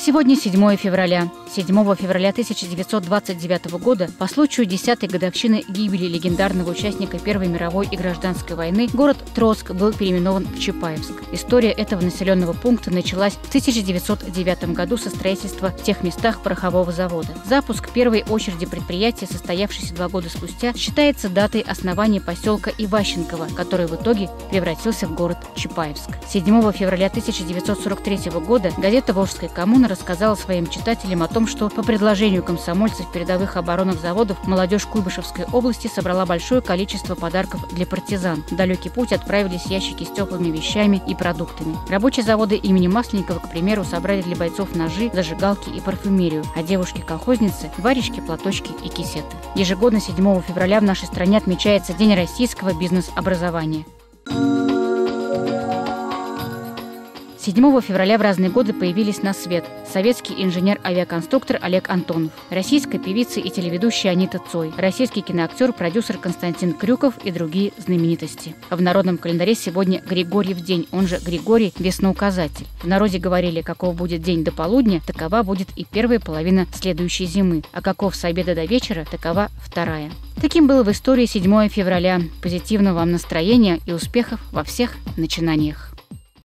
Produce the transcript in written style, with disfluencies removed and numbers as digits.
Сегодня 7 февраля. 7 февраля 1929 года по случаю 10-й годовщины гибели легендарного участника Первой мировой и гражданской войны город Троцк был переименован в Чапаевск. История этого населенного пункта началась в 1909 году со строительства в тех местах порохового завода. Запуск первой очереди предприятия, состоявшийся 2 года спустя, считается датой основания поселка Иващенково, который в итоге превратился в город Чапаевск. 7 февраля 1943 года газета «Волжская коммуна» рассказала своим читателям о том, что по предложению комсомольцев передовых оборонных заводов молодежь Куйбышевской области собрала большое количество подарков для партизан. В далекий путь отправились ящики с теплыми вещами и продуктами. Рабочие заводы имени Масленникова, к примеру, собрали для бойцов ножи, зажигалки и парфюмерию, а девушки-колхозницы – варежки, платочки и кисеты. Ежегодно 7 февраля в нашей стране отмечается День российского бизнес-образования. 7 февраля в разные годы появились на свет советский инженер-авиаконструктор Олег Антонов, российская певица и телеведущая Анита Цой, российский киноактер, продюсер Константин Крюков и другие знаменитости. В народном календаре сегодня Григорьев день, он же Григорий Весноуказатель. В народе говорили, каков будет день до полудня, такова будет и первая половина следующей зимы, а каков с обеда до вечера, такова вторая. Таким было в истории 7 февраля. Позитивного вам настроения и успехов во всех начинаниях.